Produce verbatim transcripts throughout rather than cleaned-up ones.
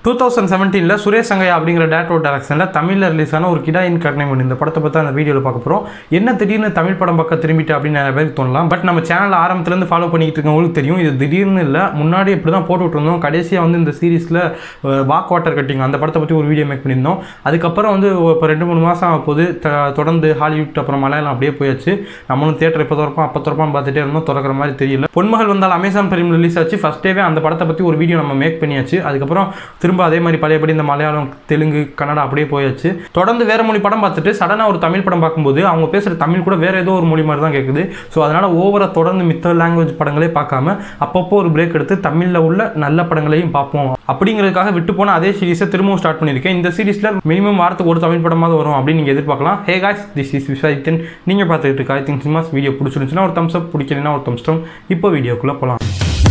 Two thousand செவன்டீனில் சுரேஷ் சங்கையா அப்படிங்கிற director டைரக்ஷனில் தமிழில் ரிலீஸ் ஆன ஒரு கிடாயின் கருணைமணி இந்த படத்தை பற்றி அந்த வீடியோவில் பார்க்க போகிறோம். என்ன திடீர்னு தமிழ் படம் பக்கம் திரும்பிட்டு அப்படின்னு நிறைய பேருக்கு தோணலாம். பட் நம்ம சேனல் ஆரம்பத்துலேருந்து ஃபாலோ பண்ணிக்கிட்டு இருக்கவங்களுக்கு தெரியும் இது திடீர்னு இல்லை, முன்னாடி இப்படி தான் போட்டுவிட்டு இருந்தோம். கடைசியாக வந்து இந்த சீரீஸில் வாக் வாட்டர் கட்டிங் அந்த படத்தை பற்றி ஒரு வீடியோ மேக் பண்ணியிருந்தோம். அதுக்கப்புறம் வந்து இப்போ ரெண்டு மூணு மாதம் ஆக போது தொடர்ந்து ஹாலிவுட் அப்புறம் மலையாளம் அப்படியே போயாச்சு. நம்மளும் தேட்டர் இப்போ திறப்போம் அப்போ திறப்பான்னு பார்த்துட்டே இருந்தோம், திறக்கிற மாதிரி தெரியல. Ponmagal Vandhal Amazon Prime release ஆச்சு. ஃபஸ்ட் டேவே அந்த படத்தை பற்றி ஒரு வீடியோ நம்ம மேக் பண்ணியாச்சு. அதுக்கப்புறம் திரும்ப அதே மாதிரி பழையபடி இந்த மலையாளம் தெலுங்கு கன்னடா அப்படியே போயாச்சு. தொடர்ந்து வேற மொழி படம் பார்த்துட்டு சடனாக ஒரு தமிழ் படம் பார்க்கும்போது அவங்க பேசுகிற தமிழ் கூட வேற ஏதோ ஒரு மொழி மாதிரி தான் கேட்குது. ஸோ அதனால் ஓவராக தொடர்ந்து மித்த லாங்குவேஜ் படங்களே பார்க்காம அப்பப்போ ஒரு பிரேக் எடுத்து தமிழில் உள்ள நல்ல படங்களையும் பார்ப்போம் அப்படிங்கிறதுக்காக விட்டு போன அதே சீரீஸை திரும்பவும் ஸ்டார்ட் பண்ணியிருக்கேன். இந்த சீரீஸில் மினிமம் வாரத்துக்கு ஒரு தமிழ் படமாக வரும் அப்படின்னு நீங்கள் எதிர்பார்க்கலாம். Hey guys, this is Vishwadithan. நீங்கள் பார்த்துக்கிட்டு இருக்கா ஐ திங்க் சினிமாஸ். வீடியோ பிடிச்சிருந்துச்சுன்னா ஒரு தம்ஸ் அப், பிடிக்கலன்னா ஒரு தம்ஸ் டவுன். இப்போ வீடியோக்குள்ளே போகலாம்.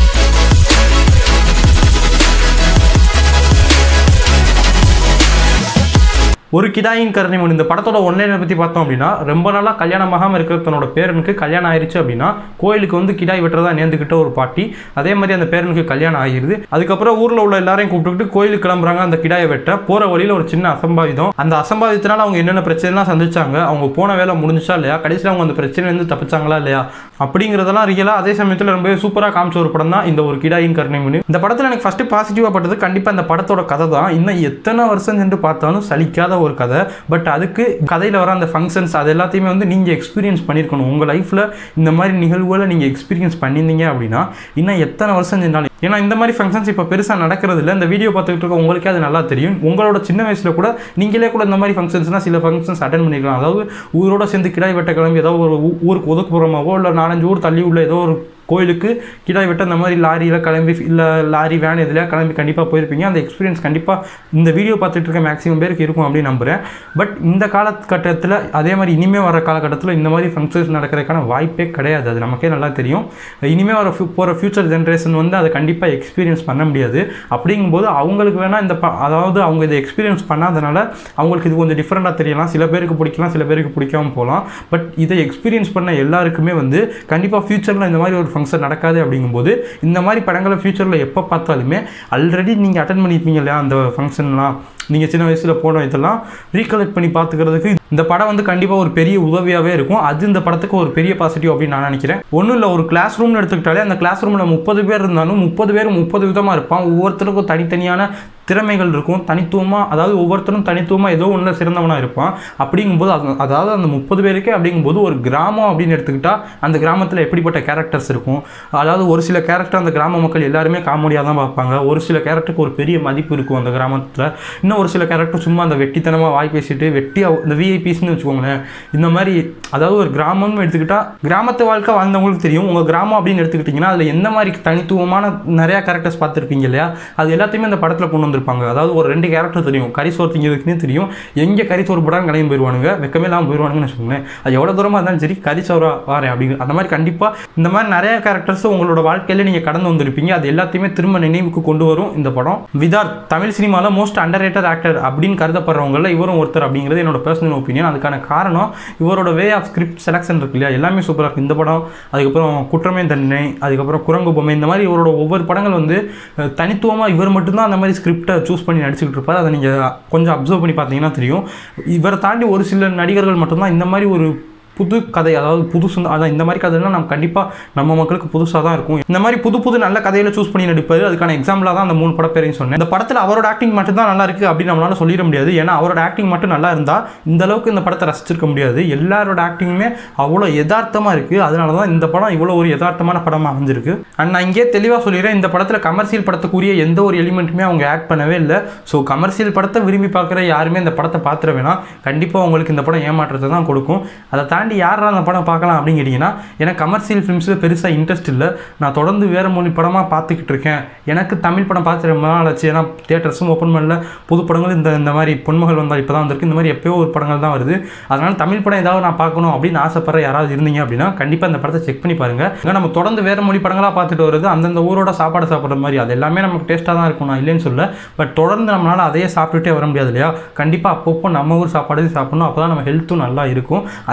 ஒரு கிடாயின் கருணைமணி இந்த படத்தோட ஒன்லைனை பற்றி பார்த்தோம் அப்படின்னா, ரொம்ப நாளாக கல்யாணமாகாமல் இருக்கிற தன்னோட பேரனுக்கு கல்யாணம் ஆயிடுச்சு அப்படின்னா கோயிலுக்கு வந்து கிடாய் வெட்டுறதா நேர்ந்துக்கிட்ட ஒரு பாட்டி. அதே மாதிரி அந்த பேரனுக்கு கல்யாணம் ஆகிடுது. அதுக்கப்புறம் ஊரில் உள்ள எல்லாரையும் கூப்பிட்டுக்கிட்டு கோயிலுக்கு கிளம்புறாங்க அந்த கிடாயை வெட்ட. போகிற வழியில் ஒரு சின்ன அசம்பாவிதம். அந்த அசம்பாவிதத்தினால அவங்க என்னென்ன பிரச்சனைலாம் சந்திச்சாங்க, அவங்க போன வேலை முடிஞ்சிச்சா இல்லையா, கடைசியில் அவங்க அந்த பிரச்சனைலேருந்து தப்பிச்சாங்களா இல்லையா அப்படிங்கிறதெல்லாம் ரியலாக அதே சமயத்தில் ரொம்ப சூப்பராக காமிச்ச ஒரு படம் தான் இந்த ஒரு கிடாயின் கருணைமணி. இந்த படத்தில் எனக்கு ஃபஸ்ட்டு பாசிட்டிவாக பட்டது கண்டிப்பாக இந்த படத்தோட கதை தான். இன்னும் எத்தனை வருஷம் சென்று பார்த்தாலும் சலிக்காத ஒரு கதை. பட் அதுக்கு கதையில் வர அந்த ஃபங்க்ஷன்ஸ் அது எல்லாத்தையுமே வந்து நீங்கள் எக்ஸ்பீரியன்ஸ் பண்ணியிருக்கணும். உங்கள் லைஃப்பில் இந்த மாதிரி நிகழ்வுகளை நீங்கள் எக்ஸ்பீரியன்ஸ் பண்ணியிருந்தீங்க அப்படின்னா இன்னும் எத்தனை வருஷம் செஞ்சாலும், ஏன்னா இந்த மாதிரி ஃபங்க்ஷன்ஸ் இப்போ பெருசாக நடக்கிறது இல்லை. இந்த வீடியோ பார்த்துக்கிட்டு இருக்க உங்களுக்கே அது நல்லா தெரியும். உங்களோட சின்ன வயசில் கூட நீங்களே கூட இந்த மாதிரி ஃபங்க்ஷன்ஸ்னால் சில ஃபங்க்ஷன்ஸ் அட்டன் பண்ணிக்கலாம். அதாவது ஊரோட சேர்ந்து கிடாய் வெட்ட கிளம்பி ஏதோ ஒரு ஊருக்கு ஒதுக்குப்புறமாவோ இல்லை நாலஞ்சு ஊர் தள்ளி உள்ள ஏதோ ஒரு கோயிலுக்கு கிடாய் வெட்ட இந்த மாதிரி லாரியில் கிளம்பி இல்லை லாரி வேன் இதில் கிளம்பி கண்டிப்பாக போயிருப்பீங்க. அந்த எக்ஸ்பீரியன்ஸ் கண்டிப்பாக இந்த வீடியோ பார்த்துட்டு இருக்க மேக்ஸிமம் பேருக்கு இருக்கும் அப்படின்னு நம்புகிறேன். பட் இந்த காலகட்டத்தில் அதே மாதிரி இனிமேல் வர காலகட்டத்தில் இந்த மாதிரி ஃபங்க்ஷன்ஸ் நடக்கிறதுக்கான வாய்ப்பே கிடையாது. அது நமக்கே நல்லா தெரியும். இனிமேல் வர போகிற ஃபியூச்சர் ஜென்ரேஷன் வந்து அதை கண்டிப்பாக எக்ஸ்பீரியன்ஸ் பண்ண முடியாது. அப்படிங்கும்போது அவங்களுக்கு வேணால் இந்த ப அதாவது அவங்க இதை எக்ஸ்பீரியன்ஸ் பண்ணாதனால அவங்களுக்கு இது கொஞ்சம் டிஃப்ரெண்ட்டாக தெரியலாம். சில பேருக்கு பிடிக்கலாம், சில பேருக்கு பிடிக்காமல் போகலாம். பட் இதை எக்ஸ்பீரியன்ஸ் பண்ண எல்லாருக்குமே வந்து கண்டிப்பாக ஃபியூச்சரில் இந்த மாதிரி ஒரு ஃபங்க்ஷன் நடக்காது. அப்படிங்கும்போது இந்த மாதிரி படங்களை ஃபியூச்சரில் எப்போ பார்த்தாலுமே ஆல்ரெடி நீங்கள் அட்டன் பண்ணியிருப்பீங்க இல்லையா அந்த ஃபங்க்ஷன்லாம், நீங்கள் சின்ன வயசில் போன இதெல்லாம் ரீகலெக்ட் பண்ணி பார்த்துக்கிறதுக்கு இந்த படம் வந்து கண்டிப்பாக ஒரு பெரிய உதவியாகவே இருக்கும். அது இந்த படத்துக்கு ஒரு பெரிய பாசிட்டிவ் அப்படின்னு நான் நினைக்கிறேன். ஒன்றும் இல்லை, ஒரு கிளாஸ் ரூம்னு எடுத்துக்கிட்டாலே அந்த கிளாஸ் ரூமில் முப்பது பேர் இருந்தாலும் முப்பது பேரும் முப்பது விதமாக இருப்பான். ஒவ்வொருத்தருக்கும் தனித்தனியான திறமைகள் இருக்கும், தனித்துவமாக. அதாவது ஒவ்வொருத்தரும் தனித்துவமாக ஏதோ ஒன்று சிறந்தவனாக இருப்பான். அப்படிங்கும்போது அதாவது அந்த முப்பது பேருக்கே அப்படிங்கும்போது ஒரு கிராமம் அப்படின்னு எடுத்துக்கிட்டால் அந்த கிராமத்தில் எப்படிப்பட்ட கேரக்டர்ஸ் இருக்கும். அதாவது ஒரு சில கேரக்டர் அந்த கிராம மக்கள் எல்லாருமே காமெடியாக தான் பார்ப்பாங்க. ஒரு சில கேரக்டருக்கு ஒரு பெரிய மதிப்பு இருக்கும் அந்த கிராமத்தில். இன்னும் ஒரு சில கேரக்டர் சும்மா அந்த வெட்டித்தனமாக வாய் பேசிட்டு வெட்டி இந்த விஐபிஸ்ன்னு வச்சுக்கோங்களேன். இந்த மாதிரி அதாவது ஒரு கிராமம்னு எடுத்துக்கிட்டால் கிராமத்து வாழ்க்கை வாழ்ந்தவங்களுக்கு தெரியும். உங்கள் கிராமம் அப்படின்னு எடுத்துக்கிட்டிங்கன்னா அதில் எந்த மாதிரி தனித்துவமான நிறையா கேரக்டர்ஸ் பார்த்துருப்பீங்க இல்லையா, அது எல்லாத்தையுமே இந்த படத்தில் கொண்டு வந்திருப்பாங்க. அதாவது ஒரு ரெண்டு கேரக்டர் தெரியும், கறி சோறு திங்கிறதுக்குன்னே தெரியும். எங்கே கறி சோறு போடாமல் கிளம்பி போயிடுவானுங்க, வெக்கமே இல்லாமல் போயிடுவானுங்கன்னு வச்சுக்கோங்களேன். அது எவ்வளோ தூரமாக இருந்தாலும் சரி கறி சோறா வாரேன் அப்படிங்கிற அந்த மாதிரி கண்டிப்பாக இந்த மாதிரி நிறைய கேரக்டர்ஸ் உங்களோட வாழ்க்கையில் நீங்கள் கடந்து வந்திருப்பீங்க. அது எல்லாத்தையுமே திரும்ப நினைவுக்கு கொண்டு வரும் இந்த படம். விதார்த் தமிழ் சினிமாவில் மோஸ்ட் அண்டர் ரேட்டட் ஆக்டர் அப்படின்னு கருதப்படுறவங்கள இவரும் ஒருத்தர் அப்படிங்கிறது என்னோட பர்சனல் ஒப்பீனியன். அதுக்கான காரணம் இவரோட வே ஆஃப் ஸ்கிரிப்ட் செலக்ஷன் இருக்கு இல்லையா, எல்லாமே சூப்பராக இருக்குது. இந்த படம், அதுக்கப்புறம் குற்றமே தண்டனை, அதுக்கப்புறம் குரங்கு பொம்மை, இந்த மாதிரி இவரோட ஒவ்வொரு படங்கள் வந்து தனித்துவமாக இவர் மட்டும்தான் அந்த மாதிரி ஸ்கிரிப்டை சூஸ் பண்ணி நடிச்சுக்கிட்டு இருப்பார். அதை நீங்கள் கொஞ்சம் அப்சர்வ் பண்ணி பார்த்தீங்கன்னா தெரியும். இவரை தாண்டி ஒரு சில நடிகர்கள் மட்டும்தான் இந்த மாதிரி ஒரு புது கதை, அதாவது புதுசு அதான் இந்த மாதிரி கதைலாம் நம்ம கண்டிப்பாக நம்ம மக்களுக்கு புதுசாக தான் இருக்கும். இந்த மாதிரி புது புது நல்ல கதையில் சூஸ் பண்ணி நடிப்பார். அதுக்கான எக்ஸாம்பிளாக தான் அந்த மூணு பட பேரையும் சொன்னேன். இந்த படத்தில் அவரோட ஆக்டிங் மட்டும் தான் நல்லா இருக்குது அப்படின்னு நம்மளால சொல்லிட முடியாது. ஏன்னா அவரோட ஆக்டிங் மட்டும் நல்லா இருந்தால் இந்த அளவுக்கு இந்த படத்தை ரசிச்சிருக்க முடியாது. எல்லாரோட ஆக்டிங்குமே அவ்வளோ யதார்த்தமாக இருக்குது. அதனால தான் இந்த படம் இவ்வளோ ஒரு யதார்த்தமான படமாக அமைஞ்சிருக்கு. அண்ட் நான் இங்கே தெளிவாக சொல்லிடுறேன், இந்த படத்தில் கமர்ஷியல் படத்துக்குரிய எந்த ஒரு எலிமெண்ட்டுமே அவங்க ஆட் பண்ணவே இல்லை. ஸோ கமர்ஷியல் படத்தை விரும்பி பார்க்குற யாருமே இந்த படத்தை பார்த்துட வேணாம். கண்டிப்பாக உங்களுக்கு இந்த படம் ஏமாற்றத்தை தான் கொடுக்கும். அதை தாண்டி யாரா அந்த படம் பார்க்கலாம் அப்படின்னு கேட்டிங்கன்னா, எனக்கு கமர்ஷியல் ஃபிலிம்ஸில் பெருசாக இன்ட்ரெஸ்ட் இல்லை. நான் தொடர்ந்து வேறு மொழி படமாக பார்த்துக்கிட்டு இருக்கேன். எனக்கு தமிழ் படம் பார்த்து ரொம்ப நாள் ஆச்சு. ஏன்னா தியேட்டர்ஸும் ஓப்பன் பண்ணல. புது படங்கள் இந்த இந்த மாதிரி பொன்மகள் வந்தால் இப்போ தான் வந்திருக்கு. இந்த மாதிரி எப்போயோ ஒரு படங்கள் தான் வருது. அதனால் தமிழ் படம் ஏதாவது நான் பார்க்கணும் அப்படின்னு ஆசைப்படுற யாராவது இருந்தீங்க அப்படின்னா கண்டிப்பாக இந்த படத்தை செக் பண்ணி பாருங்கள். ஏன்னா நம்ம தொடர்ந்து வேறு மொழி படங்களாக பார்த்துட்டு வருது, அந்தந்த ஊரோட சாப்பாடு சாப்பிட்ற மாதிரி அது எல்லாமே நமக்கு டேஸ்ட்டாக தான் இருக்கும், நான் இல்லைன்னு சொல்ல. பட் தொடர்ந்து நம்மளால் அதையே சாப்பிட்டுட்டே வர முடியாது இல்லையா. கண்டிப்பாக அப்பப்போ நம்ம ஊர் சாப்பாடு சாப்பிடணும். அப்போ தான் நம்ம ஹெல்த்தும் நல்லா இருக்கும். அதே சமயத்தில்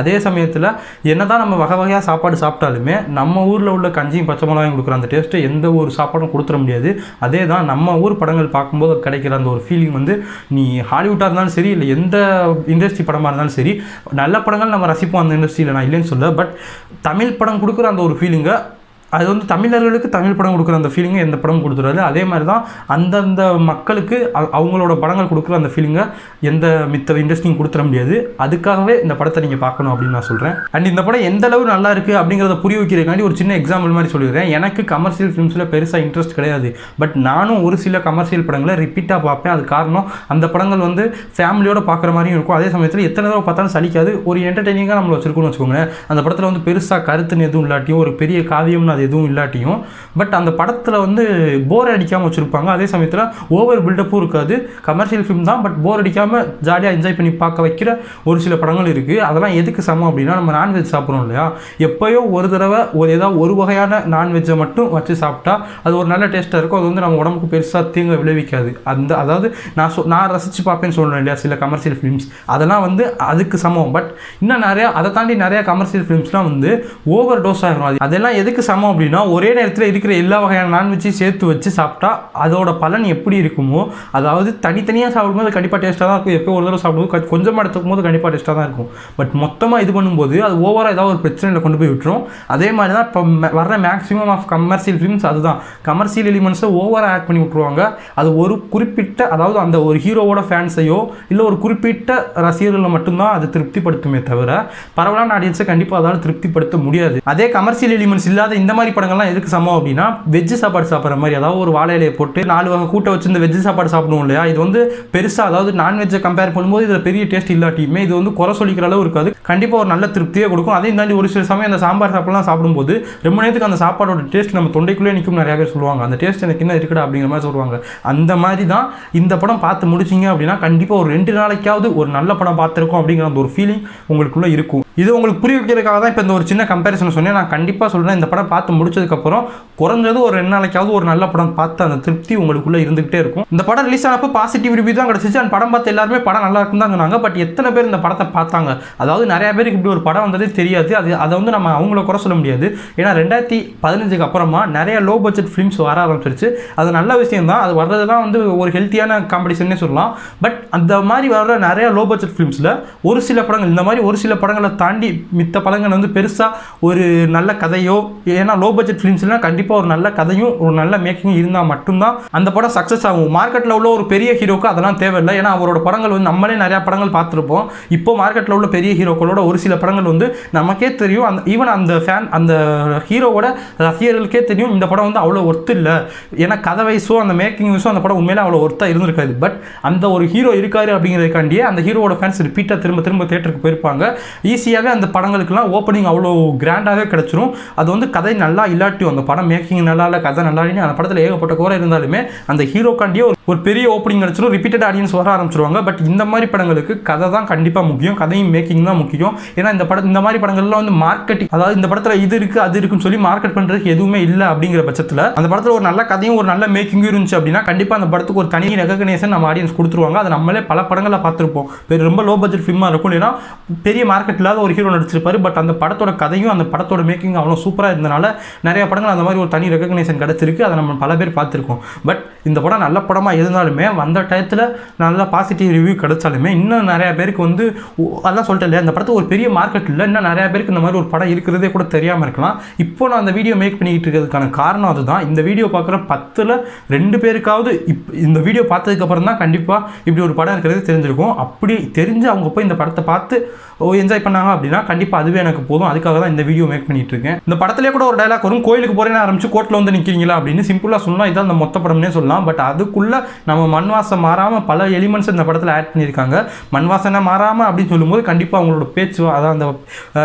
சமயத்தில் என்ன தான் நம்ம வகை வகையாக சாப்பாடு சாப்பிட்டாலுமே நம்ம ஊரில் உள்ள கஞ்சியும் பச்சை மிளகாயும் கொடுக்குற அந்த டேஸ்ட்டை எந்த ஒரு சாப்பாடும் கொடுத்துட முடியாது. அதே தான் நம்ம ஊர் படங்கள் பார்க்கும்போது கிடைக்கிற அந்த ஒரு ஃபீலிங் வந்து நீ ஹாலிவுட்டாக இருந்தாலும் சரி இல்லை எந்த இண்டஸ்ட்ரி படமாக இருந்தாலும் சரி, நல்ல படங்கள் நம்ம ரசிப்போம் அந்த இண்டஸ்ட்ரியில், நான் இல்லைன்னு சொல்ல. பட் தமிழ் படம் கொடுக்குற அந்த ஒரு ஃபீலிங்கை அது வந்து தமிழர்களுக்கு தமிழ் படம் கொடுக்குற அந்த ஃபீலிங்கை எந்த படம் கொடுத்துறாரு. அதே மாதிரி தான் அந்தந்த மக்களுக்கு அவங்களோட படங்கள் கொடுக்குற அந்த ஃபீலிங்கை எந்த மித்த இண்டஸ்ட்ரியும் கொடுத்துட முடியாது. அதுக்காகவே இந்த படத்தை நீங்கள் பார்க்கணும் அப்படின்னு நான் சொல்கிறேன். அண்ட் இந்த படம் எந்த அளவு நல்லா இருக்குது அப்படிங்கிறத புரிய வைக்கிறதுக்காண்டி ஒரு சின்ன எக்ஸாம்பிள் மாதிரி சொல்லிடுறேன். எனக்கு கமர்ஷியல் ஃபிலிம்ஸில் பெருசாக இன்ட்ரெஸ்ட் கிடையாது. பட் நானும் ஒரு சில கமர்ஷியல் படங்களை ரிப்பீட்டாக பார்ப்பேன். அது காரணம் அந்த படங்கள் வந்து ஃபேமிலியோடு பார்க்குற மாதிரியும் இருக்கும். அதே சமயத்தில் எத்தனை தடவை பார்த்தாலும் சலிக்காது. ஒரு என்டர்டெய்னிங்காக நம்மளை வச்சிருக்கோம்னு வச்சுக்கோங்களேன். அந்த படத்தில் வந்து பெருசாக கருத்துன்னு எதுவும் இல்லாட்டியும் ஒரு பெரிய காவியம்னு அது எதுவும் இல்லாட்டியும் பட் அந்த படத்தில் வந்து போர் அடிக்காமல் வச்சுருப்பாங்க. அதே சமயத்தில் ஓவர் பில்டப்பும் இருக்காது. கமர்ஷியல் ஃபிலிம் தான், பட் போர் அடிக்காமல் ஜாலியாக என்ஜாய் பண்ணி பார்க்க வைக்கிற ஒரு சில படங்கள் இருக்குது. அதெல்லாம் எதுக்கு சமம் அப்படின்னா, நம்ம நான்வெஜ் சாப்பிட்றோம் இல்லையா, எப்போயோ ஒரு தடவை ஒரு ஏதாவது ஒரு வகையான நான்வெஜ்ஜை மட்டும் வச்சு சாப்பிட்டா அது ஒரு நல்ல டேஸ்ட்டாக இருக்கும். அது வந்து நம்ம உடம்புக்கு பெருசாக தீங்கு விளைவிக்காது. அந்த அதாவது நான் சொ நான் ரசித்து பார்ப்பேன்னு சொல்கிறேன் இல்லையா சில கமர்ஷியல் ஃபிலிம்ஸ், அதெல்லாம் வந்து அதுக்கு சமம். பட் இன்னும் நிறையா அதை தாண்டி நிறையா கமர்ஷியல் ஃபிலிம்ஸ்லாம் வந்து ஓவர் டோஸ் ஆகிடும். அது அதெல்லாம் எதுக்கு சமம் அப்படின்னா, ஒரே நேரத்தில் இருக்கிற எல்லா வகையான நான்வெஜ்ஜையும் சேர்த்து வச்சு சாப்பிட்டா அதோட பலன் எப்படி இருக்குமோ, அதாவது தனித்தனியாக சாப்பிடும்போது கண்டிப்பாக டேஸ்ட்டாக தான் இருக்கும். எப்போ ஒரு தடவை சாப்பிடும்போது கொஞ்சமாக எடுத்துக்கும் போது கண்டிப்பாக டேஸ்ட்டாக தான் இருக்கும். பட் மொத்தமாக இது பண்ணும்போது அது ஓவராக ஏதாவது ஒரு பிரச்சனையில் கொண்டு போய் விட்டுரும். அதே மாதிரி தான் இப்போ வர்ற மேக்ஸிமம் ஆஃப் கமர்ஷியல் ஃபிலிம்ஸ் அதுதான். கமர்ஷியல் எலிமெண்ட்ஸை ஓவராக ஆட் பண்ணி விட்ருவாங்க. அது ஒரு குறிப்பிட்ட அதாவது அந்த ஒரு ஹீரோவோட ஃபேன்ஸையோ இல்லை ஒரு குறிப்பிட்ட ரசிகர்களை மட்டும்தான் அது திருப்திப்படுத்துமே தவிர பரவலான ஆடியன்ஸை கண்டிப்பாக அதால் திருப்திப்படுத்த முடியாது. அதே கமர்ஷியல் எலிமெண்ட்ஸ் இல்லாத இந்த மாதிரி படங்கள்லாம் எதுக்கு சமம் அப்படின்னா, வெஜ்ஜு சாப்பாடு சாப்பிட்ற மாதிரி, அதாவது ஒரு வாழை இலையை போட்டு நாலு வகை கூட்ட வச்சு இந்த வெஜ்ஜு சாப்பாடு சாப்பிடுவோம் இல்லையா, இது வந்து பெருசாக அதாவது நான்வெஜ்ஜை கம்பேர் பண்ணும்போது இதில் பெரிய டேஸ்ட் இல்லாட்டியுமே இது வந்து குறை சொல்லிக்கிற அளவு இருக்காது. கண்டிப்பாக ஒரு நல்ல திருப்தியே கொடுக்கும். அதையும் தாண்டி ஒரு சில சமயம் அந்த சாம்பார் சாப்பிடலாம் சாப்பிடும்போது ரொம்ப நேரத்துக்கு அந்த சாப்பாடோட டேஸ்ட் நம்ம தொண்டைக்குள்ளே நிற்கும். நிறைய பேர் சொல்லுவாங்க அந்த டேஸ்ட் எனக்கு என்ன இருக்குடா அப்படிங்கிற மாதிரி சொல்லுவாங்க. அந்த மாதிரி தான் இந்த படம் பார்த்து முடிச்சிங்க அப்படின்னா கண்டிப்பாக ஒரு ரெண்டு நாளைக்காவது ஒரு நல்ல படம் பார்த்துருக்கோம் அப்படிங்கிற அந்த ஒரு ஃபீலிங் உங்களுக்குள்ளே இருக்கும். இது உங்களுக்கு புரிய வைக்கிறதுக்காக தான் இப்போ இந்த ஒரு சின்ன கம்பேரிசன் சொன்னேன். நான் கண்டிப்பாக சொல்கிறேன், இந்த படம் பார்த்து முடிச்சதுக்கப்புறம் குறைஞ்சது ஒரு ரெண்டு நாளைக்காவது ஒரு நல்ல படம் பார்த்து அந்த திருப்தி உங்களுக்குள்ளே இருந்துகிட்டே இருக்கும். இந்த படம் ரிலீஸ் ஆனப்போ பாசிட்டிவ் ரிவ்யூ தான் கிடச்சிச்சு. அந்த படம் பார்த்து எல்லாருமே படம் நல்லா இருக்குன்னு தான் சொன்னாங்க. பட் எத்தனை பேர் இந்த படத்தை பார்த்தாங்க? அதாவது நிறைய பேருக்கு இப்படி ஒரு படம் வந்ததே தெரியாது. அது அதை வந்து நம்ம அவங்கள குறை சொல்ல முடியாது. ஏன்னா ரெண்டாயிரத்தி பதினஞ்சுக்கு அப்புறமா நிறைய லோ பட்ஜெட் ஃபிலிம்ஸ் வர ஆரம்பிச்சிருச்சு. அது நல்ல விஷயம் தான். அது வர்றது தான் வந்து ஒரு ஹெல்த்தியான காம்படிஷன்னே சொல்லலாம். பட் அந்த மாதிரி வர்ற நிறைய லோ பட்ஜெட் ஃபிலிம்ஸில் ஒரு சில படங்கள் இந்த மாதிரி ஒரு சில படங்களை தாண்டி மித்த படங்கள் வந்து பெருசாக ஒரு நல்ல கதையோ, ஏன்னா லோ பட்ஜெட் ஃபிலிம்ஸ்லாம் கண்டிப்பாக ஒரு நல்ல கதையும் ஒரு நல்ல மேக்கிங்கும் இருந்தால் மட்டும்தான் அந்த படம் சக்ஸஸ் ஆகும். மார்க்கெட்டில் உள்ள ஒரு பெரிய ஹீரோக்கு அதெல்லாம் தேவையில்லை. ஏன்னா அவரோட படங்கள் வந்து நம்மளே நிறையா படங்கள் பார்த்துருப்போம். இப்போ மார்க்கெட்டில் உள்ள பெரிய ஹீரோக்களோட ஒரு சில படங்கள் வந்து நமக்கே தெரியும். அந்த ஈவன் அந்த ஃபேன் அந்த ஹீரோவோட ரசிகர்களுக்கே தெரியும் இந்த படம் வந்து அவ்வளோ ஒர்த்து இல்லை. ஏன்னா கதை வயசோ அந்த மேக்கிங் வயசோ அந்த படம் உண்மையிலே அவ்வளோ ஒர்த்தாக இருந்திருக்காது. பட் அந்த ஒரு ஹீரோ இருக்காரு அப்படிங்கிறதுக்காண்டியே அந்த ஹீரோவோட ஃபேன்ஸ் ரிப்பீட்டாக திரும்ப திரும்ப தேட்டருக்கு போயிருப்பாங்க. ஈஸியாகவே அந்த படங்களுக்குலாம் ஓப்பனிங் அவ்வளோ கிராண்டாகவே கிடச்சிரும். அது வந்து கதை நல்லா இல்லாட்டியும் அந்த படம் மேக்கிங் நல்லா இல்லை, கதை நல்லா இல்லைன்னு அந்த படத்தில் ஏகப்பட்ட குறை இருந்தாலுமே அந்த ஹீரோக்காண்டியே ஒரு பெரிய ஓப்பனிங் கிடச்சிரும். ரிப்பீட்டட் ஆடியன்ஸ் வர ஆரம்பிச்சிருவாங்க. பட் இந்த மாதிரி படங்களுக்கு கதை தான் கண்டிப்பாக முக்கியம், கதையும் மேக்கிங் தான் முக்கியம். ஏன்னா இந்த படம் இந்த மாதிரி படங்கள்லாம் வந்து மார்க்கெட்டிங், அதாவது இந்த படத்தில் இது இருக்குது அது இருக்குன்னு சொல்லி மார்க்கெட் பண்ணுறதுக்கு எதுவுமே இல்லை அப்படிங்கிற பட்சத்தில் அந்த படத்தில் ஒரு நல்ல கதையும் ஒரு நல்ல மேக்கிங்கும் இருந்துச்சு அப்படின்னா கண்டிப்பாக அந்த படத்துக்கு ஒரு தனி ரெகக்னேஷன் நம்ம ஆடியன்ஸ் கொடுத்துருவாங்க. அது நம்மளே பல படங்களை பார்த்துருப்போம். ரொம்ப லோ பட்ஜெட் ஃபிலிமாக இருக்கும், ஏன்னா பெரிய மார்க்கெட் இல்லாத ஒரு ஹீரோ நடிச்சிருப்பாரு. பட் அந்த படத்தோட கதையும் அந்த படத்தோட மேக்கிங் அவ்வளோ சூப்பராக இருந்தனால நிறைய படங்கள் அந்த மாதிரி ஒரு தனி ரெகக்னேஷன் கிடச்சிருக்கு. அதை நம்ம பல பேர் பார்த்துருக்கோம். பட் இந்த படம் நல்ல படமாக இருந்தாலுமே அந்த டயத்தில் நல்ல பாசிட்டிவ் ரிவ்யூ கிடைச்சாலுமே இன்னும் நிறைய பேருக்கு வந்து அதான் சொல்லிட்டு இல்லையா, இந்த படத்துக்கு ஒரு பெரிய மார்க்கெட் இல்லை. இன்னும் நிறைய பேருக்கு இந்த மாதிரி ஒரு படம் இருக்கிறதே கூட தெரியாமல் இருக்கலாம். இப்போ நான் அந்த வீடியோ மேக் பண்ணிக்கிட்டு இருக்கிறதுக்கான காரணம் அதுதான். இந்த வீடியோ பார்க்குற பத்தில் ரெண்டு பேருக்காவது இப் இந்த வீடியோ பார்த்ததுக்கப்புறம் தான் கண்டிப்பாக இப்படி ஒரு படம் இருக்கிறது தெரிஞ்சிருக்கும். அப்படி தெரிஞ்சு அவங்க போய் இந்த படத்தை பார்த்து என்ஜாய் பண்ணாங்க அப்படின்னா கண்டிப்பாக அதுவே எனக்கு போதும். அதுக்காக தான் இந்த வீடியோ மேக் பண்ணிட்டு இருக்கேன். இந்த படத்திலே கூட ஒரு டைலாக் வரும், கோயிலுக்கு போறேன்னு ஆரம்பிச்சு கோர்ட்டில் வந்து நிற்கிறீங்களா அப்படின்னு சிம்பிளாக சொல்லலாம். இதான் அந்த மொத்த படம்னே சொல்லலாம். பட் அதுக்குள்ளே நம்ம மண் வாசம் மாறாமல் பல எலிமெண்ட்ஸ் இந்த படத்தில் ஆட் பண்ணியிருக்காங்க. மண் வாசனை மாறாமல் அப்படின்னு சொல்லும்போது கண்டிப்பாக அவங்களோட பேச்சு, அதான் அந்த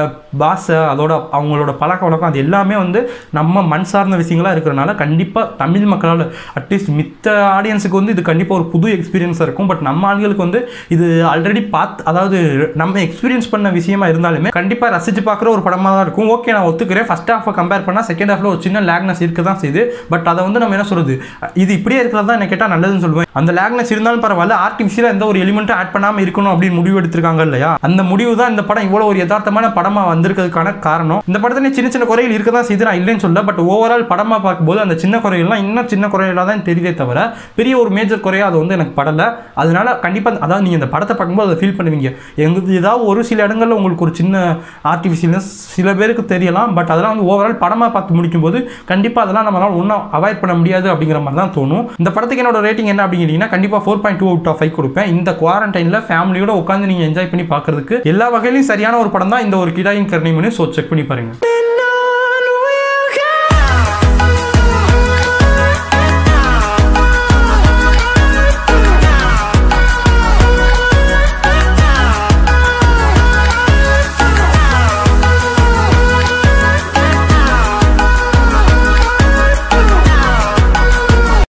பாஷை, அதோட அவங்களோட பழக்க வழக்கம், அது எல்லாமே வந்து நம்ம மண் சார்ந்த விஷயங்களாக இருக்கிறனால கண்டிப்பாக தமிழ் மக்களால் அட்லீஸ்ட் மித்த ஆடியன்ஸுக்கு வந்து இது கண்டிப்பாக ஒரு புது எக்ஸ்பீரியன்ஸாக இருக்கும். பட் நம்ம ஆளுங்களுக்கு வந்து இது ஆல்ரெடி பார்த்து, அதாவது நம்ம எக்ஸ்பீரியன்ஸ் பண்ண விஷயமா இருந்தாலுமே கண்டிப்பாக ரசித்து பார்க்குற ஒரு படமாக தான் இருக்கும். ஓகே, நான் ஒத்துக்கிறேன். ஃபர்ஸ்ட் ஹாஃபை கம்பேர் பண்ணால் செகண்ட் ஹாஃபில் ஒரு சின்ன லேக்னஸ் இருக்க தான் செய்யுது. பட் அதை வந்து நம்ம என்ன சொல்கிறது, இது இப்படியே இருக்கிறது தான் என்ன கேட்டால் நல்லது நல்லதுன்னு சொல்லுவேன். அந்த லேக்னஸ் இருந்தாலும் பரவாயில்ல, ஆர்டிஃபிஷியலாக எந்த ஒரு எலிமெண்ட்டும் ஆட் பண்ணாமல் இருக்கணும் அப்படின்னு முடிவு எடுத்திருக்காங்க இல்லையா, அந்த முடிவு தான் இந்த படம் இவ்வளோ ஒரு யதார்த்தமான படமாக வந்திருக்கிறதுக்கான காரணம். இந்த படத்துல சின்ன சின்ன குறைகள் இருக்க தான் செய்து, நான் இல்லைன்னு சொல்ல, பட் ஓவரால் படமாக பார்க்கும்போது அந்த சின்ன குறைகள்லாம் இன்னும் சின்ன குறைகளாக தான் தெரியுதே தவிர பெரிய ஒரு மேஜர் குறையாக அது வந்து எனக்கு படலை. அதனால கண்டிப்பாக அதாவது நீங்கள் இந்த படத்தை பார்க்கும்போது அதை ஃபீல் பண்ணுவீங்க. எங்களுக்கு ஏதாவது ஒரு சில இடங்களில் உங்களுக்கு ஒரு சின்ன ஆர்டிஃபிஷியல்னஸ் சில பேருக்கு தெரியலாம், பட் அதெல்லாம் வந்து ஓவரால் படமாக பார்த்து முடிக்கும்போது கண்டிப்பாக அதெல்லாம் நம்மளால் ஒன்றும் அவாய்ட் பண்ண முடியாது அப்படிங்கிற மாதிரி தான் தோணும். இந்த படத்துக்கு என்னோட ரேட்டிங் என்ன அப்படிங்கிறீங்கன்னா கண்டிப்பாக four point two out of five கொடுப்பேன். இந்த குவாரண்டைனில் ஃபேமிலியோட உட்காந்து நீங்கள் என்ஜாய் பண்ணி பார்க்கறதுக்கு எல்லா வகையிலும் சரியான ஒரு படம் தான் இந்த ஒரு கிடாயின் கருணைமணி. ஸோ செக் பண்ணி பாருங்க.